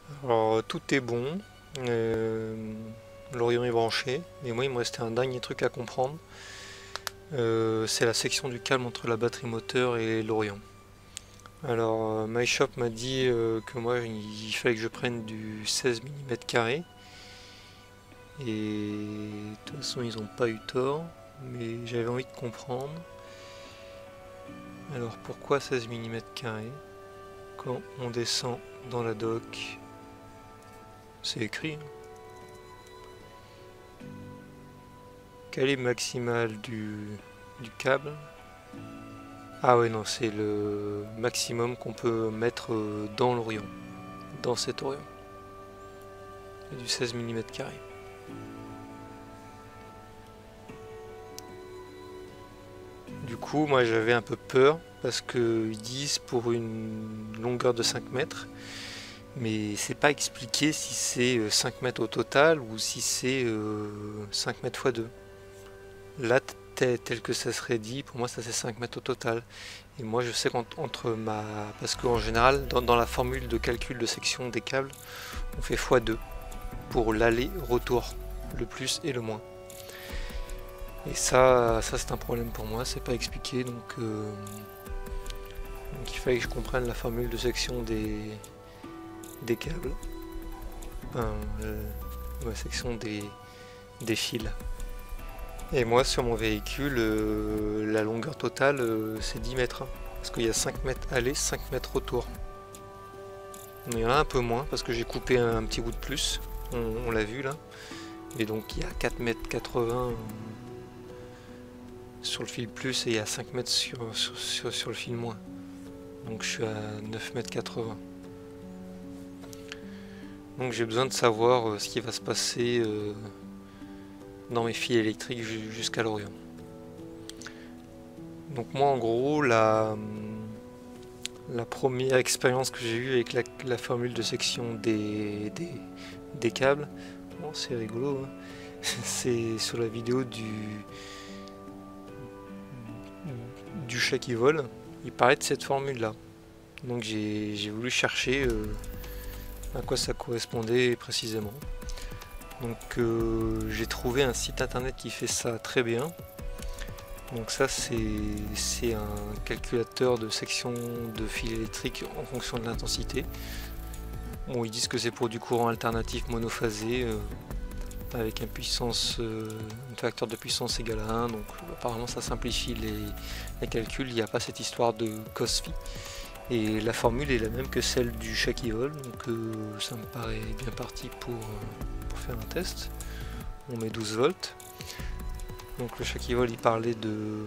Alors tout est bon, euh, l'Orion est branché, mais moi il me restait un dernier truc à comprendre. C'est la section du câble entre la batterie moteur et l'Orion. Alors MyShop m'a dit que moi il fallait que je prenne du 16 mm², et de toute façon ils n'ont pas eu tort, mais j'avais envie de comprendre. Alors pourquoi 16 mm²? Quand on descend dans la dock, c'est écrit, hein. Calibre maximal du câble. Ah ouais, non, c'est le maximum qu'on peut mettre dans l'Orion, dans cet Orion. C'est du 16 mm². Du coup, moi j'avais un peu peur parce qu'ils disent pour une longueur de 5 mètres, mais c'est pas expliqué si c'est 5 mètres au total ou si c'est 5 mètres x 2. Là, tel que ça serait dit, pour moi ça c'est 5 mètres au total. Et moi je sais qu'entre ma... Parce qu'en général, dans la formule de calcul de section des câbles, on fait x2 pour l'aller-retour, le plus et le moins. Et ça c'est un problème pour moi, c'est pas expliqué, donc il fallait que je comprenne la formule de section des câbles. Enfin, la section des fils. Et moi sur mon véhicule, la longueur totale c'est 10 mètres, hein, parce qu'il y a 5 mètres aller, 5 mètres retour. Il y en a un peu moins parce que j'ai coupé un petit bout de plus, on l'a vu là. Et donc il y a 4 mètres 80 sur le fil plus et il y a 5 mètres sur le fil moins. Donc je suis à 9 mètres 80. Donc j'ai besoin de savoir ce qui va se passer dans mes fils électriques jusqu'à l'Orion. Donc moi en gros la première expérience que j'ai eue avec la formule de section des câbles, bon, c'est rigolo, hein. C'est sur la vidéo du chat qui vole, il parlait de cette formule là. Donc j'ai voulu chercher à quoi ça correspondait précisément. Donc j'ai trouvé un site internet qui fait ça très bien. Donc ça c'est un calculateur de section de fil électrique en fonction de l'intensité. Bon, ils disent que c'est pour du courant alternatif monophasé avec un facteur de puissance égal à 1, donc apparemment ça simplifie les calculs, il n'y a pas cette histoire de cos phi. Et la formule est la même que celle du chat qui vole, donc ça me paraît bien parti pour faire un test. On met 12 volts. Donc le chat qui vole, il parlait de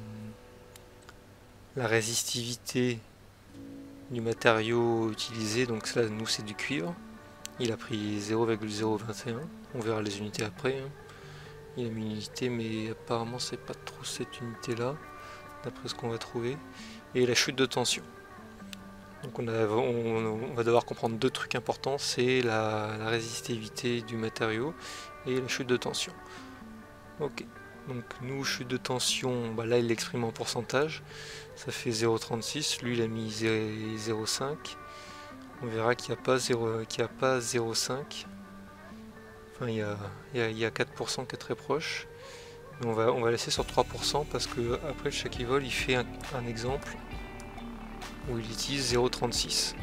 la résistivité du matériau utilisé, donc là nous c'est du cuivre. Il a pris 0,021, on verra les unités après, hein. Il a mis une unité mais apparemment c'est pas trop cette unité là, d'après ce qu'on va trouver. Et la chute de tension. Donc on va devoir comprendre deux trucs importants, c'est la résistivité du matériau et la chute de tension. Ok, donc nous chute de tension, bah là il l'exprime en pourcentage, ça fait 0,36, lui il a mis 0,5. On verra qu'il n'y a pas 0,5. Enfin, il y a 4% qui est très proche. Mais on va laisser sur 3% parce que après le chat vol il fait un exemple où il utilise 0,36.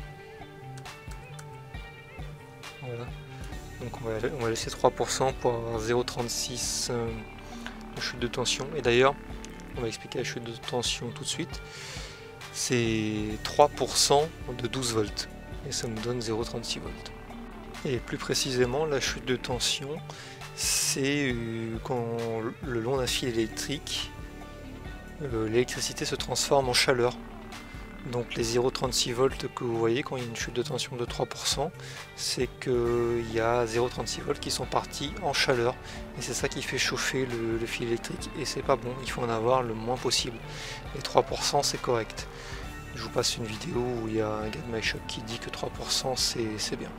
Voilà. Donc on va laisser 3% pour avoir 0,36 de chute de tension. Et d'ailleurs, on va expliquer la chute de tension tout de suite. C'est 3% de 12 volts. Et ça nous donne 0,36 volts. Et plus précisément, la chute de tension, c'est quand le long d'un fil électrique, l'électricité se transforme en chaleur. Donc les 0,36 volts que vous voyez quand il y a une chute de tension de 3%, c'est qu'il y a 0,36 volts qui sont partis en chaleur. Et c'est ça qui fait chauffer le fil électrique. Et c'est pas bon, il faut en avoir le moins possible. Et 3% c'est correct. Je vous passe une vidéo où il y a un gars de MyShop qui dit que 3% c'est bien.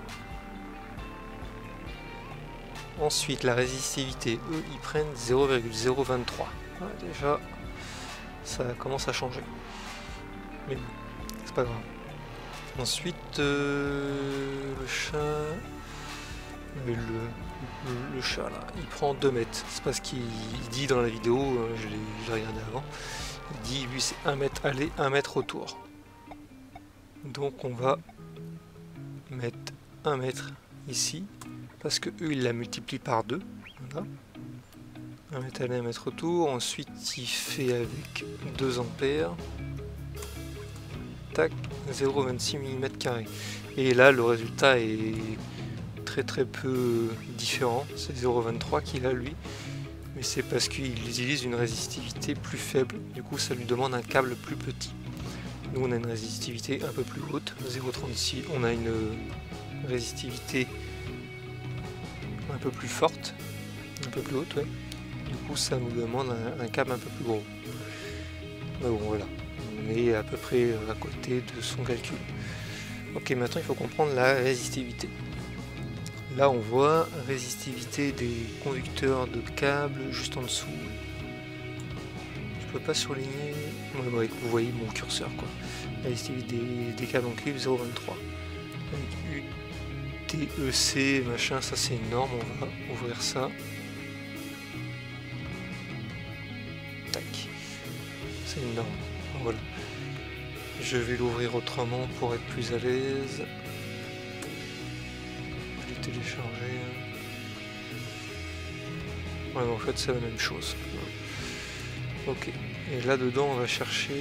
Ensuite, la résistivité, eux, ils prennent 0,023. Ouais, déjà, ça commence à changer. Mais bon, c'est pas grave. Ensuite, le chat... Le chat là, il prend 2 mètres. C'est parce qu'il dit dans la vidéo, je l'ai regardé avant, il dit lui c'est 1 mètre aller, 1 mètre retour. Donc on va mettre 1 mètre ici, parce que eux il la multiplie par 2. Voilà. 1 mètre aller, 1 mètre retour. Ensuite il fait avec 2 ampères. Tac, 0,26 mm². Et là le résultat est très peu différent, c'est 0,23 qu'il a lui, mais c'est parce qu'il utilise une résistivité plus faible, du coup ça lui demande un câble plus petit. Nous on a une résistivité un peu plus haute, 0,36, on a une résistivité un peu plus forte, un peu plus haute, ouais. Du coup ça nous demande un câble un peu plus gros. Mais bon voilà, on est à peu près à côté de son calcul. Ok, maintenant il faut comprendre la résistivité. Là on voit résistivité des conducteurs de câbles juste en dessous. Je peux pas surligner. Ouais, vous voyez mon curseur quoi. Résistivité des câbles en cuivre 0,23. Avec UTEC machin, ça c'est une norme, on va ouvrir ça. Tac. C'est une norme. Voilà. Je vais l'ouvrir autrement pour être plus à l'aise. Télécharger. Ouais, mais en fait c'est la même chose. Ok, et là dedans on va chercher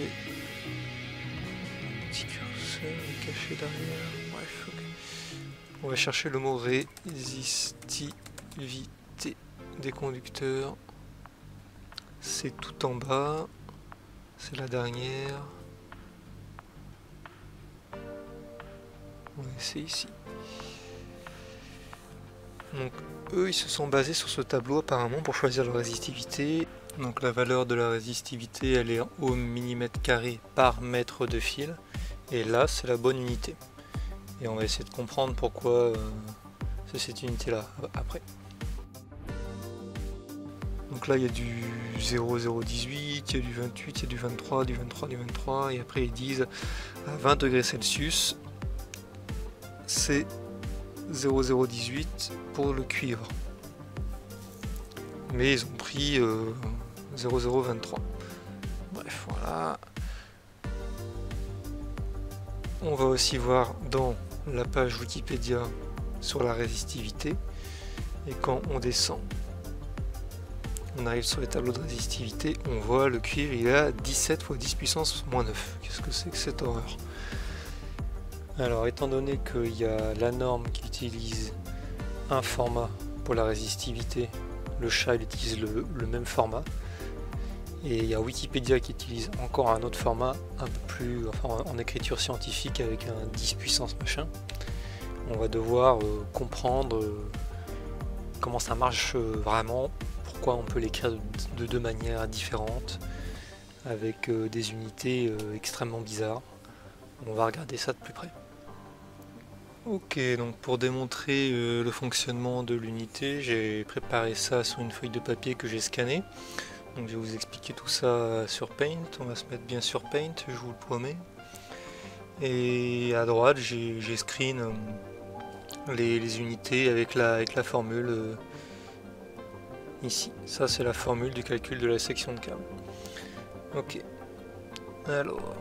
un petit curseur caché derrière. Bref, ok. On va chercher le mot résistivité des conducteurs. C'est tout en bas. C'est la dernière. Ouais, c'est ici. Donc eux ils se sont basés sur ce tableau apparemment pour choisir leur résistivité. Donc la valeur de la résistivité elle est en ohms mm² par mètre de fil. Et là c'est la bonne unité. Et on va essayer de comprendre pourquoi c'est cette unité là après. Donc là il y a du 0,018, il y a du 28, il y a du 23, du 23, du 23. Et après ils disent à 20 degrés Celsius c'est 0,018 pour le cuivre, mais ils ont pris 0,023. Bref, voilà. On va aussi voir dans la page Wikipédia sur la résistivité, et quand on descend, on arrive sur les tableaux de résistivité, on voit le cuivre il est à 17 fois 10 puissance moins 9. Qu'est-ce que c'est que cette horreur? Alors étant donné qu'il y a la norme qui utilise un format pour la résistivité, le chat il utilise le même format, et il y a Wikipédia qui utilise encore un autre format un peu plus en écriture scientifique avec un 10 puissance machin. On va devoir comprendre comment ça marche vraiment, pourquoi on peut l'écrire de deux manières différentes avec des unités extrêmement bizarres. On va regarder ça de plus près. Ok, donc pour démontrer le fonctionnement de l'unité, j'ai préparé ça sur une feuille de papier que j'ai scannée. Donc je vais vous expliquer tout ça sur Paint. On va se mettre bien sur Paint, je vous le promets. Et à droite, j'ai screen les unités avec la formule ici. Ça, c'est la formule du calcul de la section de câble. Ok. Alors...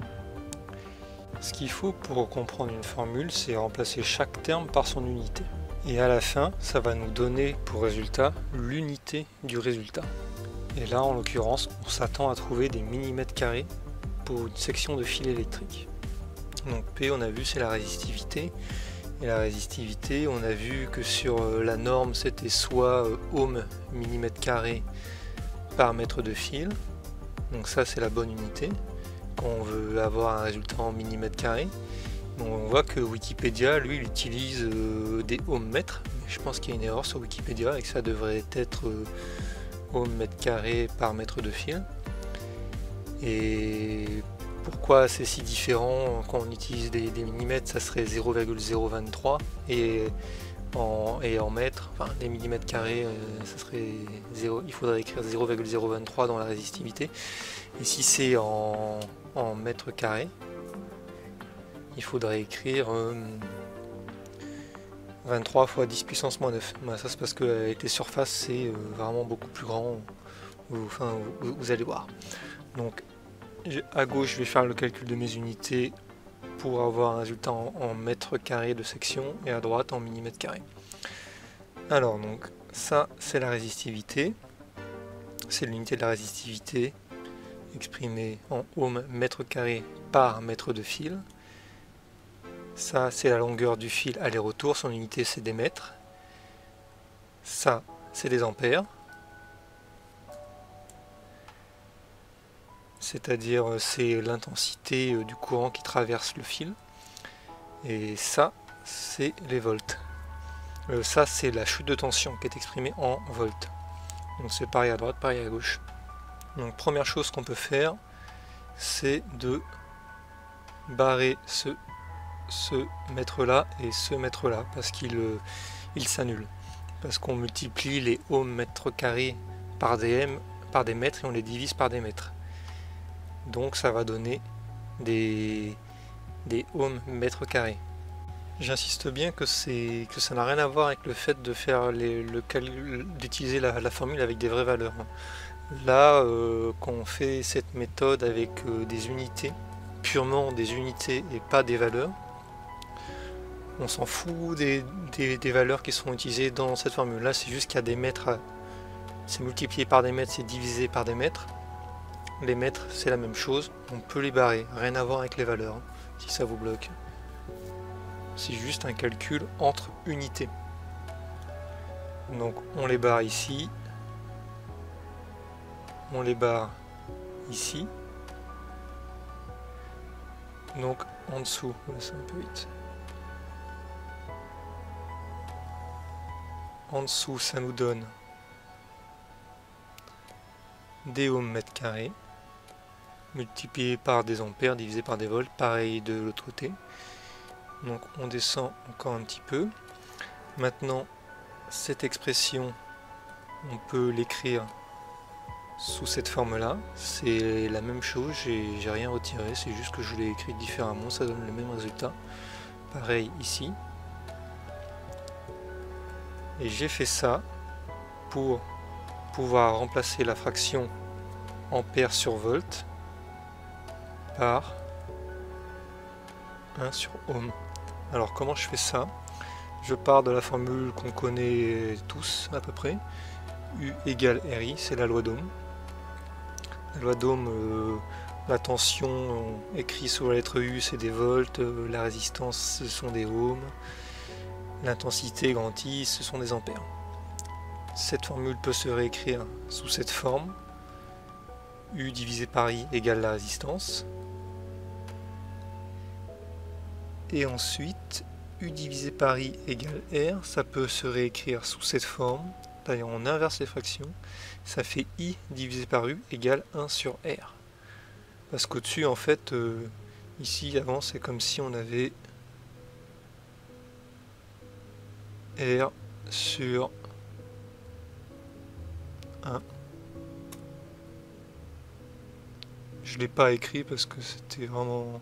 ce qu'il faut pour comprendre une formule, c'est remplacer chaque terme par son unité. Et à la fin, ça va nous donner pour résultat l'unité du résultat. Et là, en l'occurrence, on s'attend à trouver des millimètres carrés pour une section de fil électrique. Donc P, on a vu, c'est la résistivité. Et la résistivité, on a vu que sur la norme, c'était soit ohm millimètre carré par mètre de fil. Donc ça, c'est la bonne unité. Quand on veut avoir un résultat en millimètres carrés. On voit que Wikipédia, lui, il utilise des ohms mètres. Je pense qu'il y a une erreur sur Wikipédia et que ça devrait être ohms mètre carré par mètre de fil. Et pourquoi c'est si différent quand on utilise des millimètres, ça serait 0,023 et en mètres, enfin les millimètres carrés, ça serait 0, il faudrait écrire 0,023 dans la résistivité. Et si c'est en mètres carrés, il faudrait écrire 23 fois 10 puissance moins 9. Bah, ça c'est parce que avec les surfaces c'est vraiment beaucoup plus grand. Enfin, vous allez voir. Donc à gauche je vais faire le calcul de mes unités pour avoir un résultat en mètres carrés de section et à droite en millimètres carrés. Alors donc ça c'est la résistivité, c'est l'unité de la résistivité exprimée en ohm mètre carré par mètre de fil. Ça c'est la longueur du fil aller-retour, son unité c'est des mètres. Ça c'est des ampères, c'est-à-dire c'est l'intensité du courant qui traverse le fil. Et ça c'est les volts. Ça c'est la chute de tension qui est exprimée en volts. Donc c'est pareil à droite, pareil à gauche. Donc première chose qu'on peut faire, c'est de barrer ce mètre là et ce mètre là, parce qu'il s'annule. Parce qu'on multiplie les ohms mètres carrés par des mètres et on les divise par des mètres. Donc ça va donner des ohms mètres carrés. J'insiste bien que ça n'a rien à voir avec le fait de faire d'utiliser la formule avec des vraies valeurs. Là, quand on fait cette méthode avec des unités, purement des unités et pas des valeurs, on s'en fout des valeurs qui seront utilisées dans cette formule. Là, c'est juste qu'il y a des mètres, c'est multiplié par des mètres, c'est divisé par des mètres. Les mètres, c'est la même chose, on peut les barrer, rien à voir avec les valeurs, si ça vous bloque. C'est juste un calcul entre unités. Donc on les barre ici, on les barre ici, donc en dessous, c'est un peu vite. En dessous ça nous donne des ohms mètres carrés, multiplié par des ampères, divisé par des volts, pareil de l'autre côté. Donc on descend encore un petit peu. Maintenant cette expression on peut l'écrire sous cette forme là, c'est la même chose, j'ai rien retiré, c'est juste que je l'ai écrit différemment, ça donne le même résultat. Pareil ici. Et j'ai fait ça pour pouvoir remplacer la fraction ampère sur volt par 1 sur ohm. Alors comment je fais ça? Je pars de la formule qu'on connaît tous à peu près. U égale RI, c'est la loi d'Ohm. La loi d'Ohm, la tension écrit sur la lettre U c'est des volts, la résistance ce sont des ohms, l'intensité grand I ce sont des ampères. Cette formule peut se réécrire sous cette forme. U divisé par I égale la résistance. Et ensuite, U divisé par I égale R, ça peut se réécrire sous cette forme. D'ailleurs, on inverse les fractions. Ça fait I divisé par U égale 1 sur R. Parce qu'au-dessus, en fait, ici, avant, c'est comme si on avait R sur 1. Je ne l'ai pas écrit parce que c'était vraiment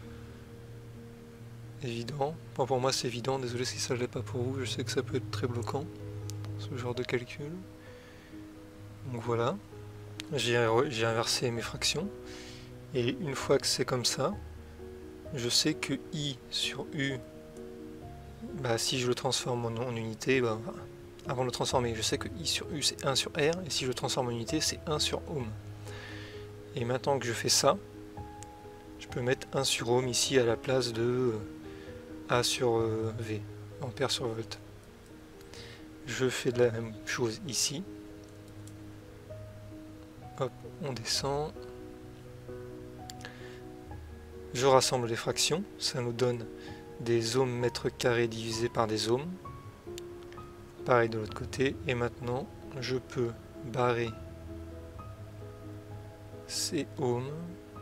évident. Enfin, pour moi c'est évident, désolé si ça ne l'est pas pour vous, je sais que ça peut être très bloquant, ce genre de calcul. Donc voilà, j'ai inversé mes fractions, et une fois que c'est comme ça, je sais que I sur U, bah, si je le transforme en unité, bah, avant de le transformer, je sais que I sur U c'est 1 sur R, et si je le transforme en unité c'est 1 sur ohm. Et maintenant que je fais ça, je peux mettre 1 sur ohm ici à la place de A sur V, ampère sur volt. Je fais de la même chose ici. Hop, on descend. Je rassemble les fractions, ça nous donne des ohms mètres carrés divisés par des ohms. Pareil de l'autre côté, et maintenant je peux barrer ces ohms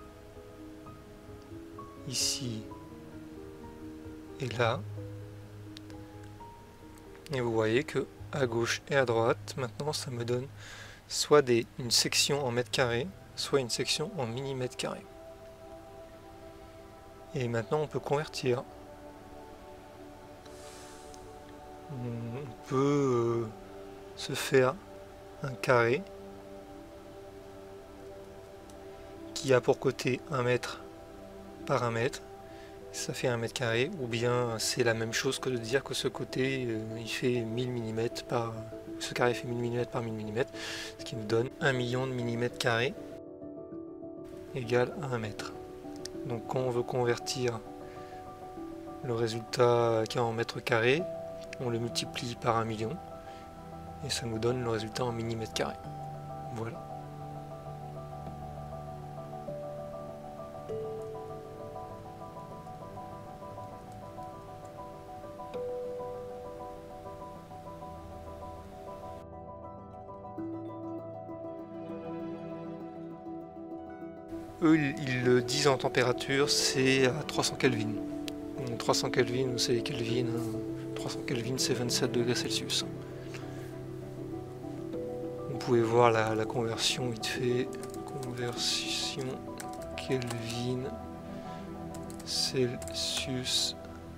ici et là, et vous voyez que à gauche et à droite maintenant ça me donne soit une section en mètres carrés, soit une section en millimètres carrés. Et maintenant on peut convertir. On peut se faire un carré qui a pour côté 1 mètre par 1 mètre, ça fait 1 mètre carré, ou bien c'est la même chose que de dire que ce côté il fait 1000 mm par... ce carré fait 1000 mm par 1000 mm, ce qui nous donne 1 million de millimètres carrés égale à 1 mètre. Donc quand on veut convertir le résultat qui est en mètres carrés, on le multiplie par 1 million et ça nous donne le résultat en millimètres carrés. Voilà. Eux, ils le disent en température, c'est à 300 Kelvin. 300 Kelvin, vous savez Kelvin, 300 Kelvin c'est 27 degrés Celsius. Vous pouvez voir la conversion vite fait. Conversion Kelvin Celsius.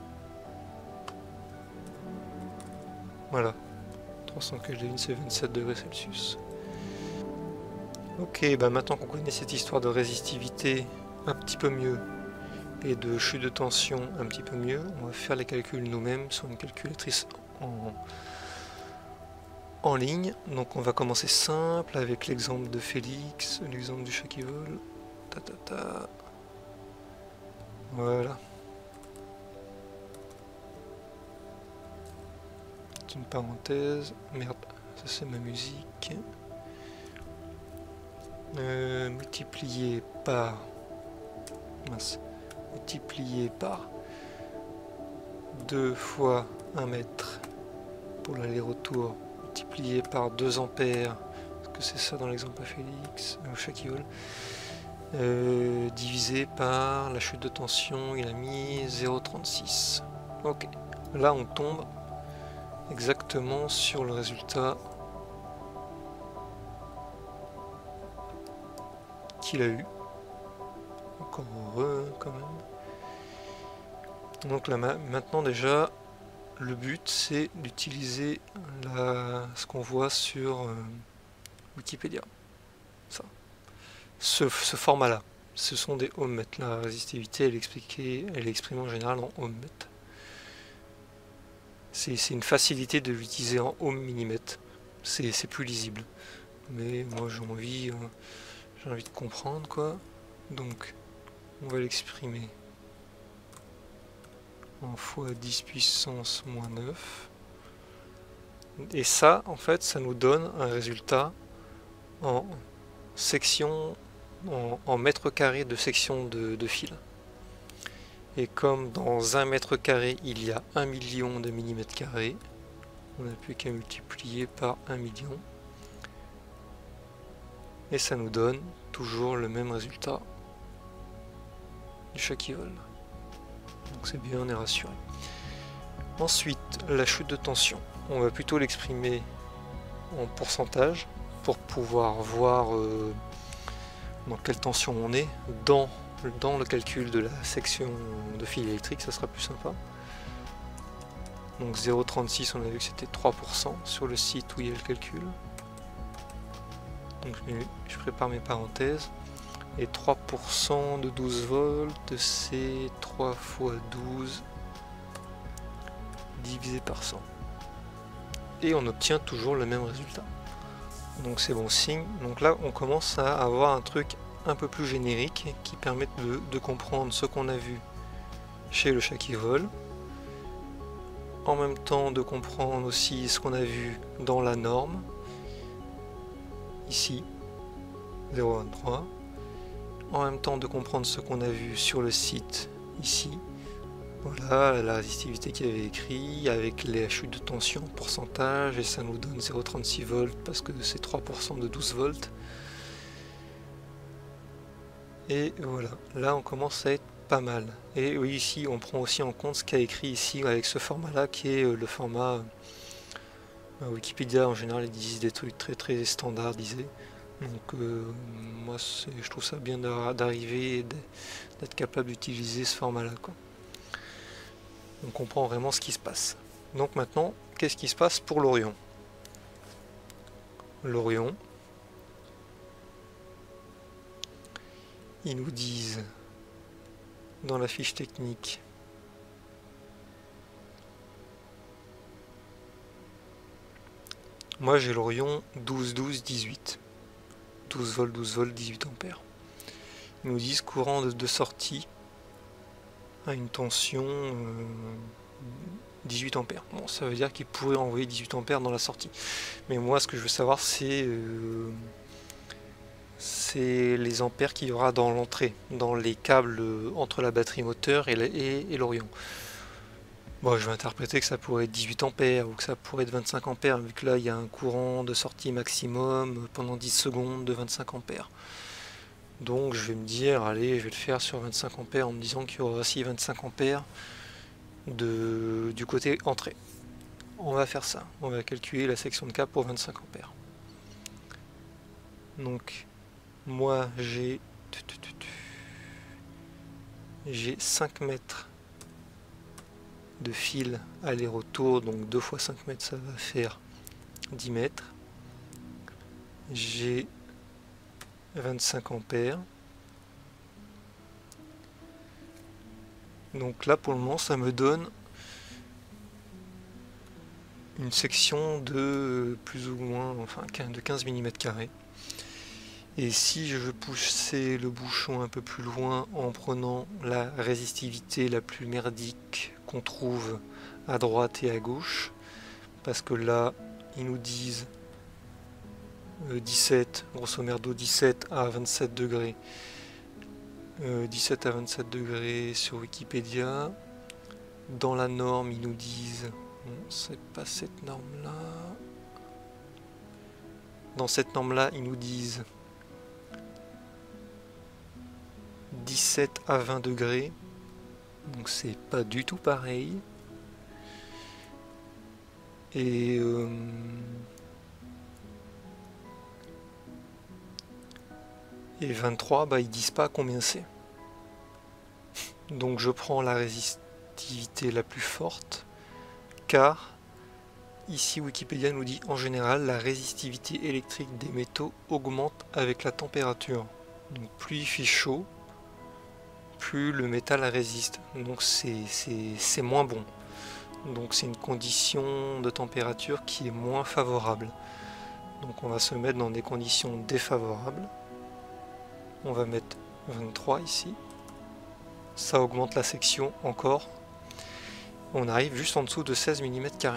Voilà. 300 Kelvin c'est 27 degrés Celsius. Ok, bah maintenant qu'on connaît cette histoire de résistivité un petit peu mieux et de chute de tension un petit peu mieux, on va faire les calculs nous-mêmes sur une calculatrice en ligne. Donc on va commencer simple avec l'exemple de Félix, l'exemple du chat qui vole. Voilà. C'est une parenthèse. Merde, ça c'est ma musique. Multiplié par... mince. Multiplié par 2 fois 1 mètre pour l'aller-retour, multiplié par 2 ampères, parce que c'est ça dans l'exemple à Félix, au chat qui vole, divisé par la chute de tension, il a mis 0,36. Ok, là on tombe exactement sur le résultat qu'il a eu. Encore heureux quand même. Donc là maintenant déjà le but c'est d'utiliser ce qu'on voit sur Wikipédia. Ça. Ce format là. Ce sont des ohmmètres. La résistivité elle est exprimée en général en ohmmètres. C'est une facilité de l'utiliser en ohm millimètre. C'est plus lisible. Mais moi j'ai envie de comprendre quoi. Donc on va l'exprimer en fois 10 puissance moins 9. Et ça, en fait, ça nous donne un résultat en section, en mètre carré de section de fil. Et comme dans 1 mètre carré, il y a 1 million de millimètres carrés, on n'a plus qu'à multiplier par 1 million. Et ça nous donne toujours le même résultat du chat qui vole. Donc c'est bien, on est rassuré. Ensuite, la chute de tension. On va plutôt l'exprimer en pourcentage pour pouvoir voir dans quelle tension on est dans le calcul de la section de fil électrique, ça sera plus sympa. Donc 0,36, on a vu que c'était 3% sur le site où il y a le calcul. Donc je prépare mes parenthèses. Et 3% de 12 volts, c'est 3 fois 12 divisé par 100. Et on obtient toujours le même résultat. Donc c'est bon signe. Donc là, on commence à avoir un truc un peu plus générique qui permet de comprendre ce qu'on a vu chez le chat qui vole. En même temps de comprendre aussi ce qu'on a vu dans la norme. Ici, 0,23. En même temps de comprendre ce qu'on a vu sur le site ici. Voilà la résistivité qu'il avait écrit avec les chutes de tension en pourcentage et ça nous donne 0,36 volts parce que c'est 3% de 12 volts. Et voilà, là on commence à être pas mal. Et oui, ici on prend aussi en compte ce qu'il y a écrit ici avec ce format là qui est le format Wikipédia. En général ils disent des trucs très standardisés. Donc moi je trouve ça bien d'arriver et d'être capable d'utiliser ce format-là, quoi. On comprend vraiment ce qui se passe. Donc maintenant, qu'est-ce qui se passe pour l'Orion? L'Orion, ils nous disent dans la fiche technique moi j'ai l'Orion 12-12-18. 12 volts, 12 volts, 18 ampères. Ils nous disent courant de sortie à une tension 18 ampères. Bon, ça veut dire qu'il pourrait envoyer 18 ampères dans la sortie. Mais moi, ce que je veux savoir, c'est les ampères qu'il y aura dans l'entrée, dans les câbles entre la batterie moteur et l'Orion. Bon, je vais interpréter que ça pourrait être 18 ampères ou que ça pourrait être 25 ampères, vu que là, il y a un courant de sortie maximum pendant 10 secondes de 25 ampères. Donc je vais me dire, allez, je vais le faire sur 25 ampères en me disant qu'il y aura aussi 25 ampères du côté entrée. On va faire ça, on va calculer la section de câble pour 25 ampères. Donc moi j'ai 5 mètres de fil aller-retour, donc 2 fois 5 mètres ça va faire 10 mètres. J'ai 25 ampères. Donc là pour le moment ça me donne une section de plus ou moins enfin de 15 mm². Et si je veux pousser le bouchon un peu plus loin en prenant la résistivité la plus merdique qu'on trouve à droite et à gauche, parce que là ils nous disent 17, grosso merdo 17 à 27 degrés. 17 à 27 degrés sur Wikipédia. Dans la norme, ils nous disent... Bon, c'est pas cette norme-là. Dans cette norme-là, ils nous disent 17 à 20 degrés. Donc c'est pas du tout pareil. Et... Et 23, bah, ils disent pas combien c'est. Donc je prends la résistivité la plus forte, car ici Wikipédia nous dit en général la résistivité électrique des métaux augmente avec la température. Donc plus il fait chaud, plus le métal résiste. Donc c'est moins bon. Donc c'est une condition de température qui est moins favorable. Donc on va se mettre dans des conditions défavorables. On va mettre 23 ici. Ça augmente la section encore. On arrive juste en dessous de 16 mm².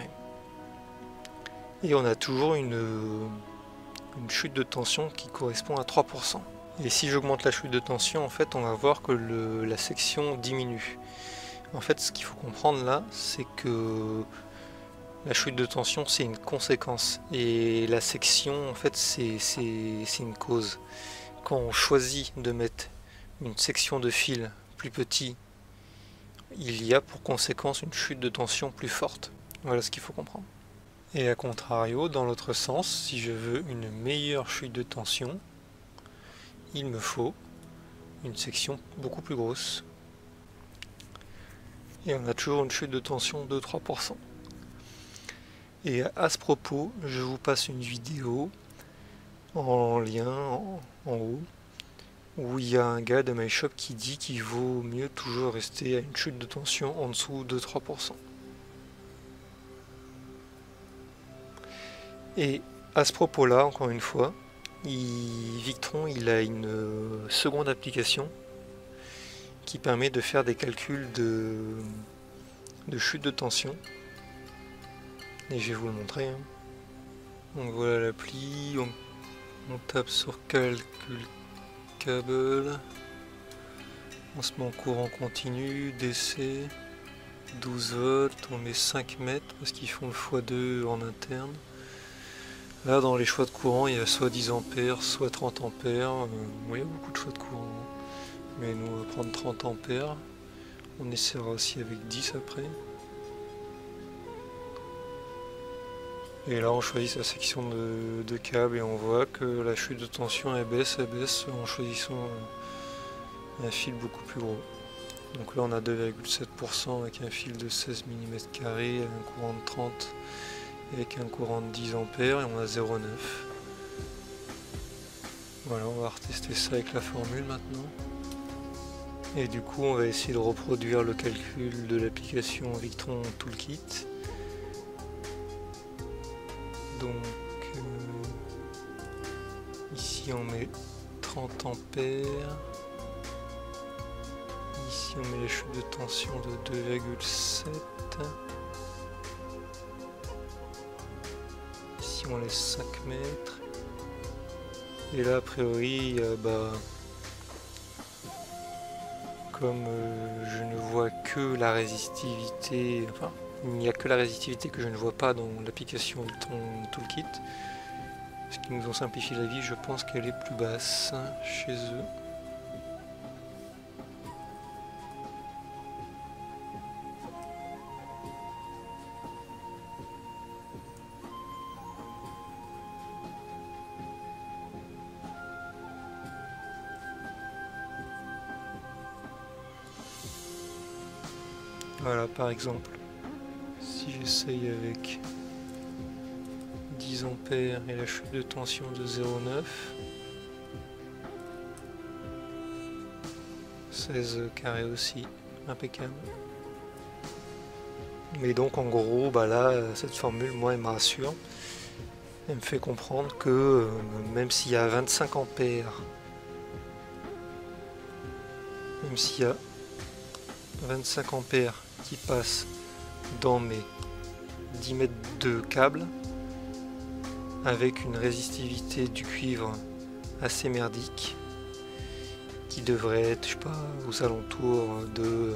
Et on a toujours une chute de tension qui correspond à 3%. Et si j'augmente la chute de tension, en fait, on va voir que la section diminue. En fait, ce qu'il faut comprendre là, c'est que la chute de tension, c'est une conséquence. Et la section, en fait, c'est une cause. Quand on choisit de mettre une section de fil plus petit, il y a pour conséquence une chute de tension plus forte. Voilà ce qu'il faut comprendre. Et à contrario, dans l'autre sens, si je veux une meilleure chute de tension, il me faut une section beaucoup plus grosse. Et on a toujours une chute de tension de 3%. Et à ce propos, je vous passe une vidéo en lien en haut, où il y a un gars de MyShop qui dit qu'il vaut mieux toujours rester à une chute de tension en dessous de 3%. Et à ce propos-là, encore une fois, Victron il a une seconde application qui permet de faire des calculs de chute de tension. Et je vais vous le montrer. Donc voilà l'appli, on tape sur calcul câble, on se met en courant continu, DC, 12 volts, on met 5 mètres parce qu'ils font le x2 en interne. Là dans les choix de courant il y a soit 10 ampères, soit 30 ampères, il y a beaucoup de choix de courant, mais nous on va prendre 30 ampères, on essaiera aussi avec 10 après. Et là on choisit sa section de câble et on voit que la chute de tension elle baisse en choisissant un fil beaucoup plus gros. Donc là on a 2,7% avec un fil de 16 mm², un courant de 30 avec un courant de 10 ampères et on a 0,9. Voilà, on va retester ça avec la formule maintenant. Et du coup on va essayer de reproduire le calcul de l'application Victron Toolkit. Donc ici on met 30 ampères. Ici on met les chutes de tension de 2,7. Ici on laisse 5 mètres. Et là a priori, comme je ne vois que la résistivité, enfin il n'y a que la résistivité que je ne vois pas dans l'application Toolkit, ce qui nous ont simplifié la vie, je pense qu'elle est plus basse chez eux. Voilà, par exemple, si j'essaye avec 10 ampères et la chute de tension de 0,9, 16 carrés aussi, impeccable. Mais donc en gros, là, cette formule, moi, elle me rassure. Elle me fait comprendre que même s'il y a 25 ampères, même s'il y a 25 ampères qui passent dans mes 10 mètres de câble, avec une résistivité du cuivre assez merdique, qui devrait être, je sais pas, aux alentours de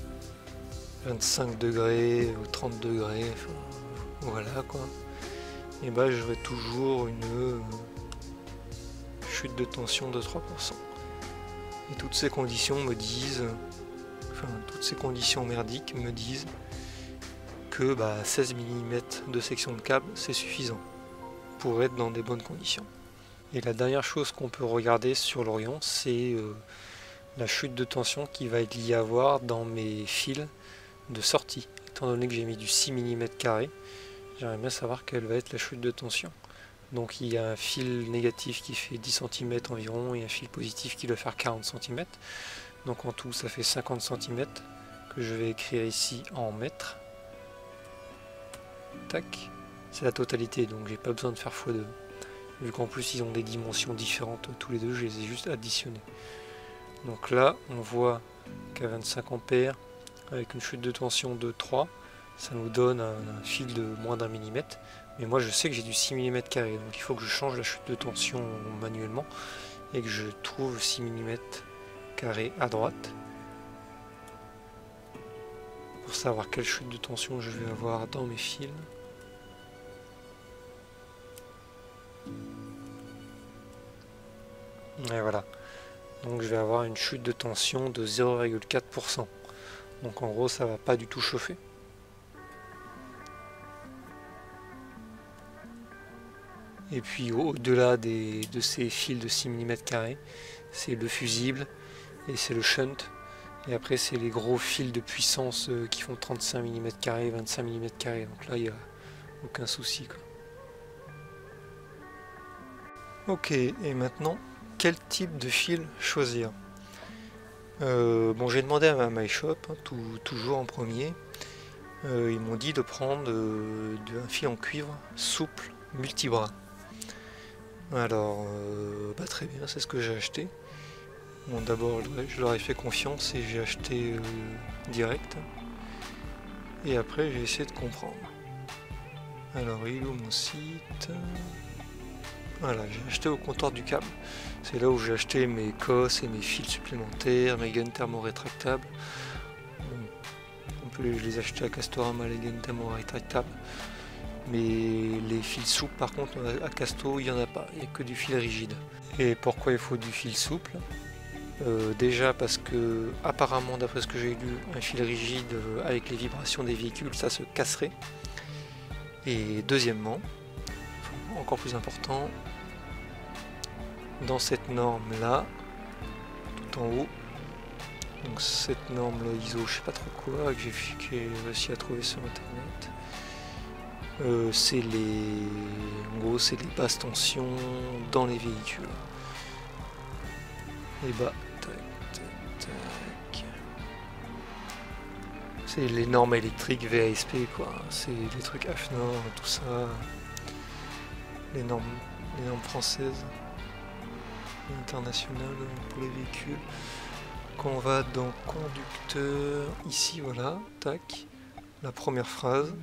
25 degrés ou 30 degrés, enfin, voilà quoi, et j'aurai toujours une chute de tension de 3%. Et toutes ces conditions me disent, toutes ces conditions merdiques me disent que 16 mm de section de câble c'est suffisant pour être dans des bonnes conditions. Et la dernière chose qu'on peut regarder sur l'Orion, c'est la chute de tension qui va y avoir dans mes fils de sortie. Étant donné que j'ai mis du 6 mm², j'aimerais bien savoir quelle va être la chute de tension. Donc il y a un fil négatif qui fait 10 cm environ et un fil positif qui doit faire 40 cm. Donc en tout ça fait 50 cm que je vais écrire ici en mètres. Tac, c'est la totalité, donc j'ai pas besoin de faire x2. Vu qu'en plus ils ont des dimensions différentes tous les deux, je les ai juste additionnés. Donc là on voit qu'à 25 ampères avec une chute de tension de 3, ça nous donne un fil de moins d'1 mm. Mais moi je sais que j'ai du 6 mm², donc il faut que je change la chute de tension manuellement et que je trouve 6 mm² à droite pour savoir quelle chute de tension je vais avoir dans mes fils. Et voilà, donc je vais avoir une chute de tension de 0,4%. Donc en gros ça va pas du tout chauffer. Et puis au-delà de ces fils de 6 mm², c'est le fusible et c'est le shunt. Et après c'est les gros fils de puissance qui font 35 mm², 25 mm². Donc là il n'y a aucun souci, quoi. Ok, et maintenant, quel type de fil choisir? Bon, j'ai demandé à MyShop, toujours en premier. Ils m'ont dit de prendre un fil en cuivre souple multibras. Alors, très bien, c'est ce que j'ai acheté. Bon, d'abord, je leur ai fait confiance et j'ai acheté direct. Et après, j'ai essayé de comprendre. Alors, il est où mon site? Voilà, j'ai acheté au comptoir du câble. C'est là où j'ai acheté mes cosses et mes fils supplémentaires, mes gaines thermo-rétractables. Je les acheter à Castorama, les gaines thermo-rétractables. Mais les fils souples, par contre, à Casto, il n'y en a pas. Il n'y a que du fil rigide. Et pourquoi il faut du fil souple? Déjà parce que, apparemment, d'après ce que j'ai lu, un fil rigide avec les vibrations des véhicules, ça se casserait. Et deuxièmement, encore plus important, dans cette norme là, tout en haut, donc cette norme là ISO je sais pas trop quoi, que j'ai réussi à trouver sur internet, c'est les, en gros c'est les basses tensions dans les véhicules. Et bah tac tac tac, c'est les normes électriques VASP quoi, c'est les trucs AFNOR, tout ça, les normes françaises, internationales pour les véhicules. Quand on va dans conducteur, ici voilà, tac, la première phrase.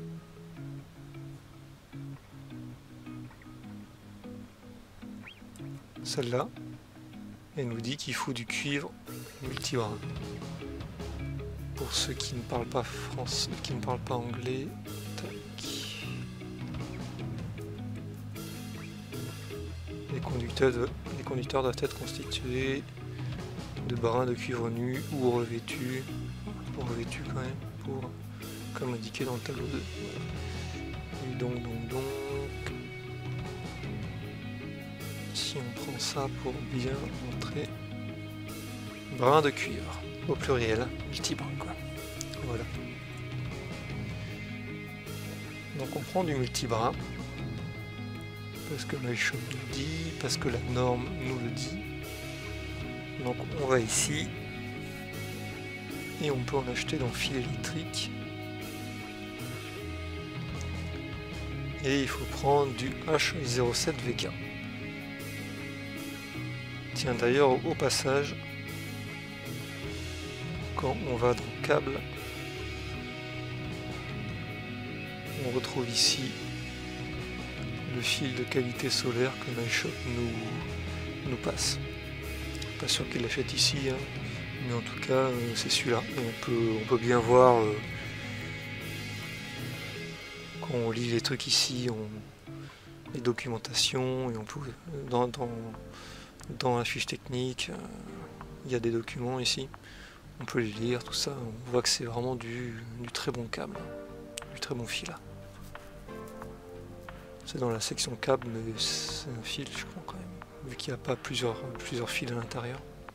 Celle-là, elle nous dit qu'il faut du cuivre multibras. Pour ceux qui ne parlent pas français, qui ne parlent pas anglais, tac. Les conducteurs doivent être constitués de brins de cuivre nus ou revêtus quand même, comme indiqué dans le tableau 2. Et donc, si on prend ça pour bien montrer, brin de cuivre, au pluriel, multibrin quoi. Voilà. Donc on prend du multibrin, parce que MyShop nous le dit, parce que la norme nous le dit. Donc on va ici, et on peut en acheter dans fil électrique. Et il faut prendre du H07VK. Tiens d'ailleurs au passage, quand on va dans câble, on retrouve ici le fil de qualité solaire que MyShop nous passe. Pas sûr qu'il l'achète ici, hein, mais en tout cas c'est celui-là. On peut bien voir quand on lit les trucs ici, les documentations, et on peut dans la fiche technique, il y a des documents ici. On peut les lire, tout ça. On voit que c'est vraiment du très bon câble, du très bon fil. C'est dans la section câble, mais c'est un fil, je crois quand même, vu qu'il n'y a pas plusieurs fils à l'intérieur.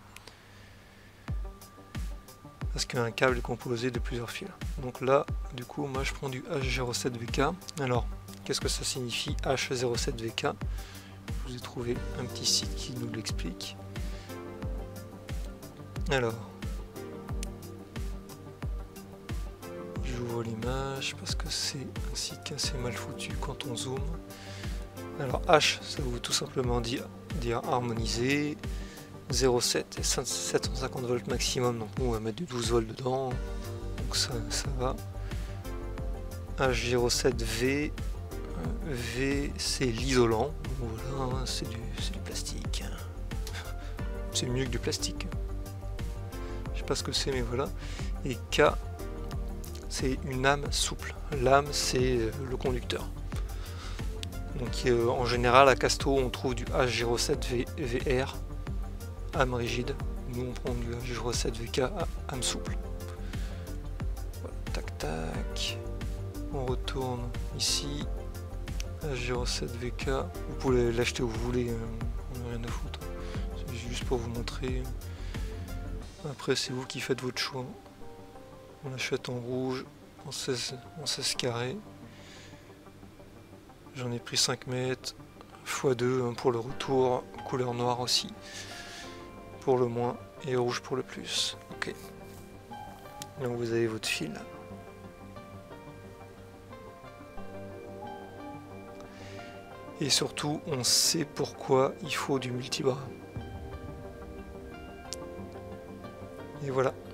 Parce qu'un câble est composé de plusieurs fils. Donc là, du coup, moi je prends du H07VK. Alors, qu'est-ce que ça signifie H07VK? Je vous ai trouvé un petit site qui nous l'explique. Alors, j'ouvre l'image parce que c'est un site assez mal foutu quand on zoome. Alors H, ça veut tout simplement dire harmonisé. 0,7 et 750 volts maximum, donc nous on va mettre du 12 volts dedans, donc ça va. H07V, V c'est l'isolant, voilà, c'est du plastique, c'est mieux que du plastique, je sais pas ce que c'est mais voilà. Et K c'est une lame souple, lame c'est le conducteur. Donc en général à Casto on trouve du H07VR, âme rigide, nous on prend du H07VK âme souple. Voilà, tac tac, on retourne ici, H07VK, vous pouvez l'acheter où vous voulez, on n'a rien à foutre, c'est juste pour vous montrer. Après c'est vous qui faites votre choix, on l'achète en rouge, en 16 carrés, j'en ai pris 5 mètres, x2 pour le retour, couleur noire aussi. Pour le moins et rouge pour le plus. Ok. Donc vous avez votre fil. Et surtout, on sait pourquoi il faut du multibras. Et voilà.